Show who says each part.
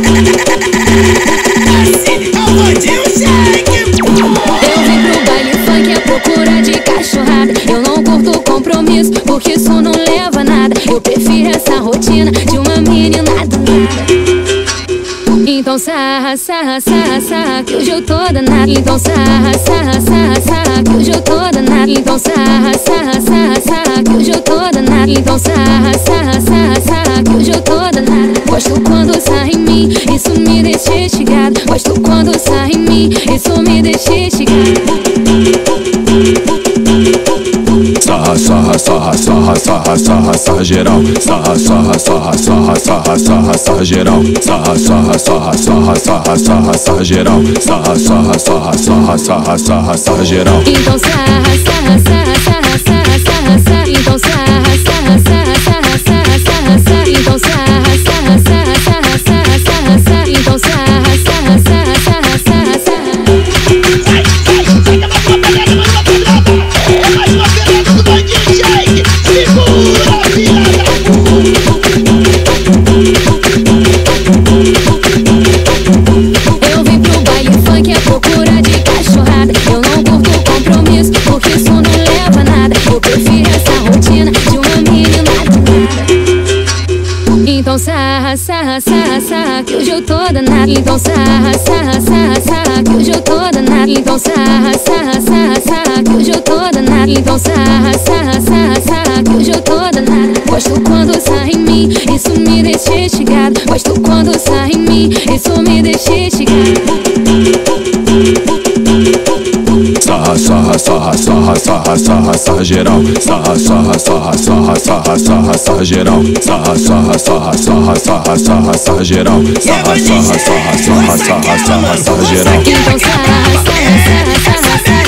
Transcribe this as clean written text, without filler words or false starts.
Speaker 1: Eu não curto compromisso, porque isso não leva a nada. Eu prefiro essa rotina de uma menina do nada. Então sarra, sarra, sarra, sarra, que hoje eu tô danada. Então sarra, sarra, sarra, sarra, que hoje eu tô danada. Então sarra, sarra, sarra, sarra, que hoje eu tô danada. Então sarra, sarra, sarra, sarra, que hoje eu tô danada. Gosto quando sai em mim, isso me deixa instigada. Gosto quando sai em mim, isso me deixa instigada.
Speaker 2: Sarra, sarra, sarra, sarra, sarra, sarra, sarra geral. Sarra, sarra, sarra, sarra, sarra, sarra, sarra geral. Sarra, sarra, sarra, sarra, sarra, sarra, sarra geral. Sarra, sarra, sarra, sarra, sarra, sarra, sarra geral.
Speaker 1: Então sarra, sarra, sarra, sarra, sarra, sarra, sarra. Então sarra, sarra, sarra, sarra, sarra, sarra, sarra. Então sarra, sarra, sarra, sarra, sarra, sarra, sarra. Então sarra, sarra, sarra, sarra, sarra, sarra. Eu vim pro baile funk à procura de cachorrada. Eu não curto compromisso, porque isso não leva a nada. Eu prefiro essa rotina de uma menina do nada. Então sarra, sarra, sarra, sarra, que hoje eu tô danada. Então sarra, sarra, sarra, sarra, que hoje eu tô danada. Então sarra, sarra, sarra, sarra, que hoje eu tô danada. Então sarra, sarra, sarra, sarra, que hoje eu tô danada. Gosto quando sai em mim, isso me deixa instigada. Gosto quando sai em mim, isso me deixa instigada.
Speaker 2: Sarra, sarra, sarra, sarra, sarra, sarra, sarra geral. Sarra, sarra, sarra, sarra, sarra, sarra, sarra geral. Sarra, sarra, sarra, sarra, sarra, sarra, sarra geral. Sarra, sarra, sarra, sarra, sarra, sarra, sarra geral.
Speaker 1: Então sarra, sarra, sarra, sarra, sarra.